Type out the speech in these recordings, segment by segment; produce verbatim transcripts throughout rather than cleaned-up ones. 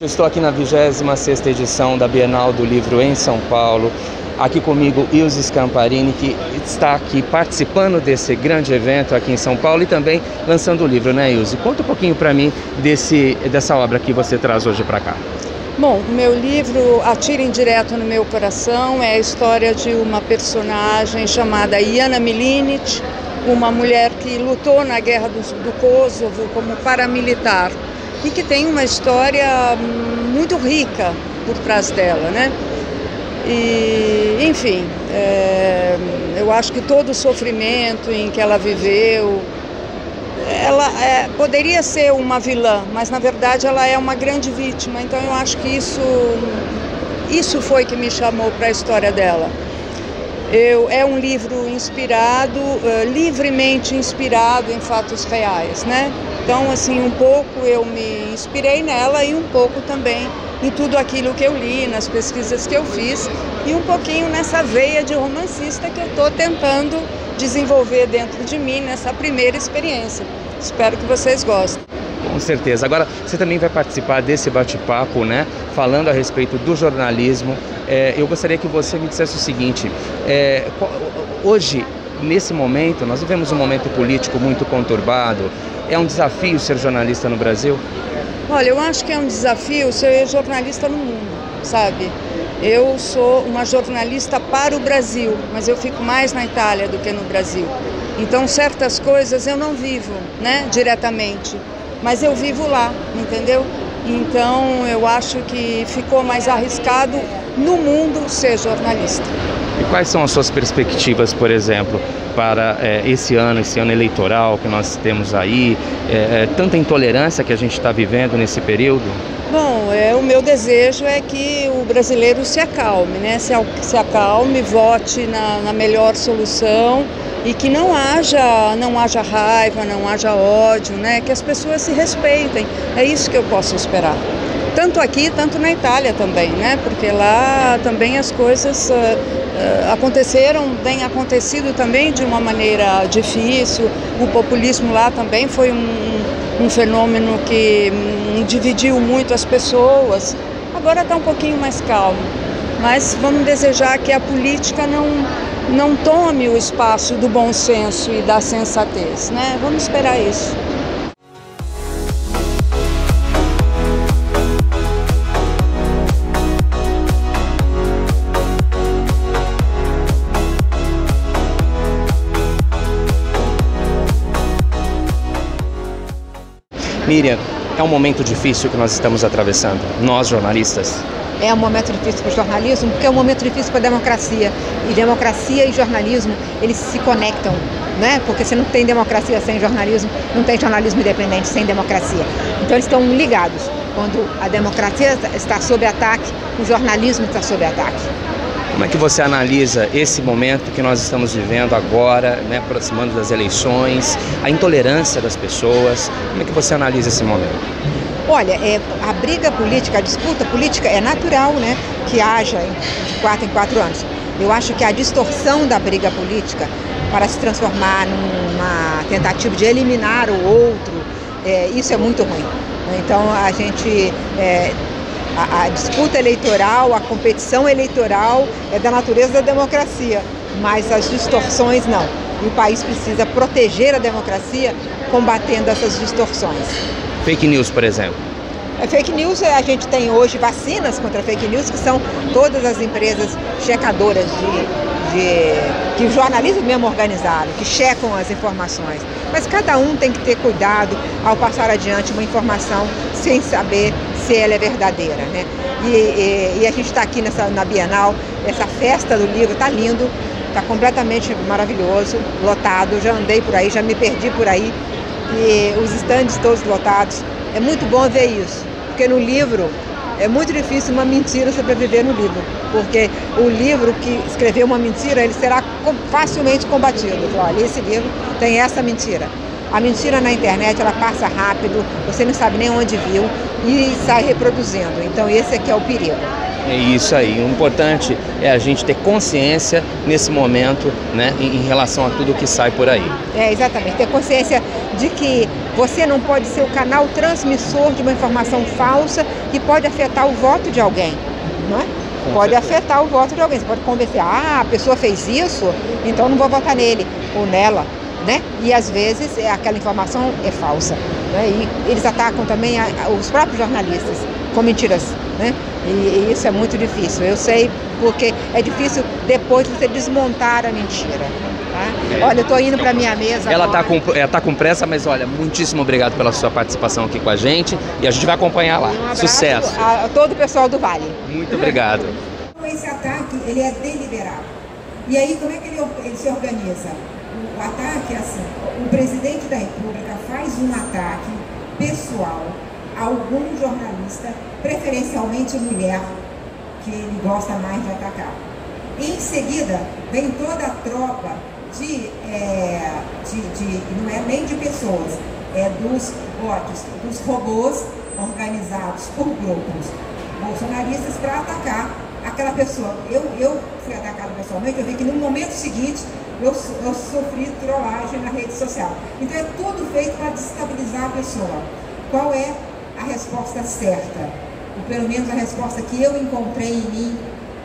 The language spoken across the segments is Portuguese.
Estou aqui na vigésima sexta edição da Bienal do Livro em São Paulo. Aqui comigo Ilse Scamparini, que está aqui participando desse grande evento aqui em São Paulo e também lançando o livro, né, Ilse? Conta um pouquinho para mim desse, dessa obra que você traz hoje para cá. Bom, o meu livro Atirem Direto no Meu Coração é a história de uma personagem chamada Iana Milinic, uma mulher que lutou na Guerra do, do Kosovo como paramilitar e que tem uma história muito rica por trás dela, né? E, enfim, é, eu acho que todo o sofrimento em que ela viveu, ela é, poderia ser uma vilã, mas na verdade ela é uma grande vítima. Então eu acho que isso, isso foi que me chamou para a história dela. Eu, é um livro inspirado, uh, livremente inspirado em fatos reais, né? Então, assim, um pouco eu me inspirei nela e um pouco também em tudo aquilo que eu li, nas pesquisas que eu fiz e um pouquinho nessa veia de romancista que eu estou tentando desenvolver dentro de mim nessa primeira experiência. Espero que vocês gostem. Com certeza. Agora, você também vai participar desse bate-papo, né? Falando a respeito do jornalismo. É, eu gostaria que você me dissesse o seguinte, é, hoje, nesse momento, nós vivemos um momento político muito conturbado. É um desafio ser jornalista no Brasil? Olha, eu acho que é um desafio ser jornalista no mundo, sabe? Eu sou uma jornalista para o Brasil, mas eu fico mais na Itália do que no Brasil. Então, certas coisas eu não vivo, né, diretamente, mas eu vivo lá, entendeu? Então, eu acho que ficou mais arriscado no mundo ser jornalista. E quais são as suas perspectivas, por exemplo, para é, esse ano, esse ano eleitoral que nós temos aí, é, é, tanta intolerância que a gente está vivendo nesse período? Bom, é, o meu desejo é que o brasileiro se acalme, né? Se, se acalme, vote na, na melhor solução e que não haja, não haja raiva, não haja ódio, né? Que as pessoas se respeitem. É isso que eu posso esperar. Tanto aqui, tanto na Itália também, né? Porque lá também as coisas uh, uh, aconteceram, têm acontecido também de uma maneira difícil. O populismo lá também foi um, um fenômeno que um, dividiu muito as pessoas. Agora está um pouquinho mais calmo, mas vamos desejar que a política não, não tome o espaço do bom senso e da sensatez, né? Vamos esperar isso. Miriam, é um momento difícil que nós estamos atravessando, nós jornalistas. É um momento difícil para o jornalismo, porque é um momento difícil para a democracia. E democracia e jornalismo, eles se conectam, né? Porque se não tem democracia sem jornalismo, não tem jornalismo independente sem democracia. Então eles estão ligados. Quando a democracia está sob ataque, o jornalismo está sob ataque. Como é que você analisa esse momento que nós estamos vivendo agora, né, aproximando das eleições, a intolerância das pessoas? Como é que você analisa esse momento? Olha, é, a briga política, a disputa política é natural, né, que haja de quatro em quatro anos. Eu acho que a distorção da briga política para se transformar numa tentativa de eliminar o outro, é, isso é muito ruim. Então a gente... É, A, a disputa eleitoral, a competição eleitoral é da natureza da democracia, mas as distorções não. E o país precisa proteger a democracia combatendo essas distorções. Fake news, por exemplo. A fake news, a gente tem hoje vacinas contra fake news, que são todas as empresas checadoras de, de que o jornalismo mesmo organizado, que checam as informações. Mas cada um tem que ter cuidado ao passar adiante uma informação sem saber se ela é verdadeira, né? E, e, e a gente está aqui nessa, na Bienal, essa festa do livro, está lindo, está completamente maravilhoso, lotado. Eu já andei por aí, já me perdi por aí, e os estandes todos lotados. É muito bom ver isso, porque no livro é muito difícil uma mentira sobreviver no livro, porque o livro que escreveu uma mentira, ele será facilmente combatido. Olha, esse livro tem essa mentira. A mentira na internet, ela passa rápido, você não sabe nem onde viu e sai reproduzindo. Então esse aqui é o perigo. É isso aí. O importante é a gente ter consciência nesse momento, né, em, em relação a tudo que sai por aí. É, exatamente. Ter consciência de que você não pode ser o canal transmissor de uma informação falsa que pode afetar o voto de alguém, não é? Com pode certeza. Afetar o voto de alguém. Você pode convencer, ah, a pessoa fez isso, então não vou votar nele ou nela, né? E às vezes aquela informação é falsa, né? E eles atacam também a, a, os próprios jornalistas com mentiras, né? E, e isso é muito difícil. Eu sei porque é difícil depois você desmontar a mentira. Tá? É. Olha, eu estou indo para minha mesa. Ela está com, ela tá com pressa, mas olha, muitíssimo obrigado pela sua participação aqui com a gente e a gente vai acompanhar lá. Um Sucesso. A, a todo o pessoal do Vale. Muito obrigado. Esse ataque, ele é deliberado. E aí, como é que ele, ele se organiza? O ataque é assim, o presidente da República faz um ataque pessoal a algum jornalista, preferencialmente mulher, que ele gosta mais de atacar. E em seguida, vem toda a tropa de, é, de, de não é nem de pessoas, é dos bots, dos robôs organizados por grupos bolsonaristas para atacar aquela pessoa. Eu, eu fui atacada pessoalmente, eu vi que no momento seguinte eu, eu sofri trollagem na rede social. Então é tudo feito para desestabilizar a pessoa. Qual é a resposta certa? Ou pelo menos a resposta que eu encontrei em mim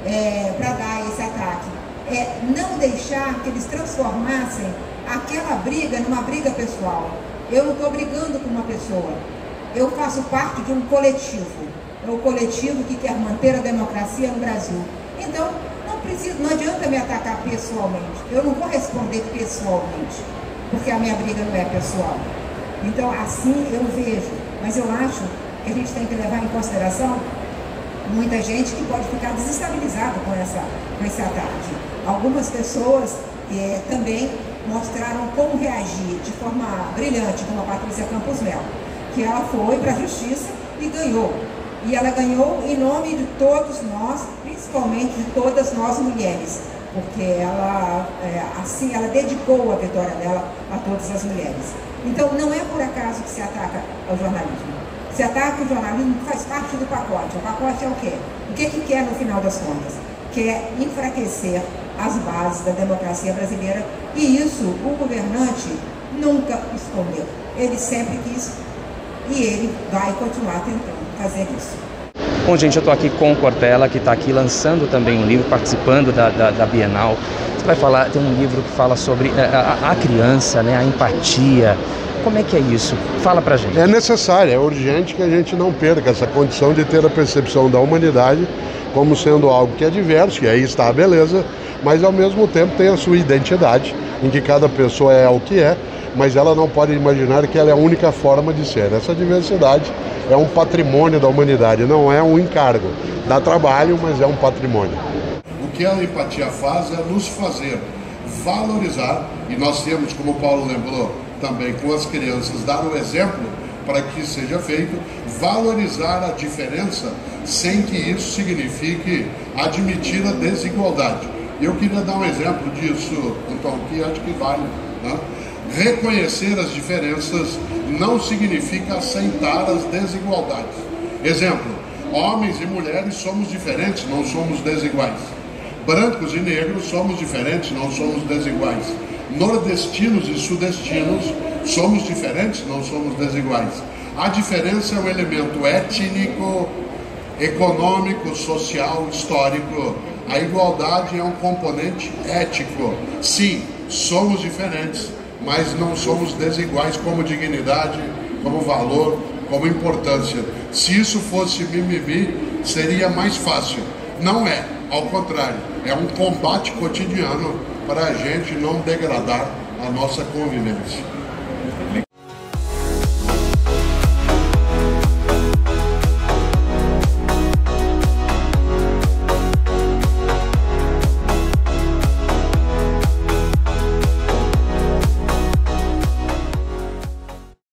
é, para dar esse ataque? É não deixar que eles transformassem aquela briga numa briga pessoal. Eu não estou brigando com uma pessoa. Eu faço parte de um coletivo. É o coletivo que quer manter a democracia no Brasil. Então, não, preciso, não adianta me atacar pessoalmente. Eu não vou responder pessoalmente, porque a minha briga não é pessoal. Então, assim eu vejo. Mas eu acho que a gente tem que levar em consideração muita gente que pode ficar desestabilizada com, essa, com esse ataque. Algumas pessoas é, também mostraram como reagir de forma brilhante, como a Patrícia Campos Melo, que ela foi para a justiça e ganhou. E ela ganhou em nome de todos nós, principalmente de todas nós mulheres, porque ela, é, assim, ela dedicou a vitória dela a todas as mulheres. Então, não é por acaso que se ataca ao jornalismo. Se ataca o jornalismo, faz parte do pacote. O pacote é o quê? O que que quer no final das contas? Quer enfraquecer as bases da democracia brasileira, e isso o governante nunca escondeu. Ele sempre quis e ele vai continuar tentando fazer isso. Bom, gente, eu estou aqui com o Cortella, que está aqui lançando também um livro, participando da, da, da Bienal. Você vai falar, tem um livro que fala sobre a, a, a criança, né, a empatia. Como é que é isso? Fala pra gente. É necessário, é urgente que a gente não perca essa condição de ter a percepção da humanidade como sendo algo que é diverso, e aí está a beleza, mas ao mesmo tempo tem a sua identidade, em que cada pessoa é o que é, mas ela não pode imaginar que ela é a única forma de ser. Essa diversidade é um patrimônio da humanidade, não é um encargo. Dá trabalho, mas é um patrimônio. O que a empatia faz é nos fazer valorizar, e nós temos, como o Paulo lembrou, também com as crianças, dar o exemplo para que seja feito, valorizar a diferença sem que isso signifique admitir a desigualdade. Eu queria dar um exemplo disso, então, que acho que vale, né? Reconhecer as diferenças não significa aceitar as desigualdades. Exemplo, homens e mulheres somos diferentes, não somos desiguais. Brancos e negros somos diferentes, não somos desiguais. Nordestinos e sudestinos somos diferentes, não somos desiguais. A diferença é um elemento étnico, econômico, social, histórico. A igualdade é um componente ético. Sim, somos diferentes, mas não somos desiguais como dignidade, como valor, como importância. Se isso fosse mimimi, seria mais fácil. Não é, ao contrário, é um combate cotidiano para a gente não degradar a nossa convivência.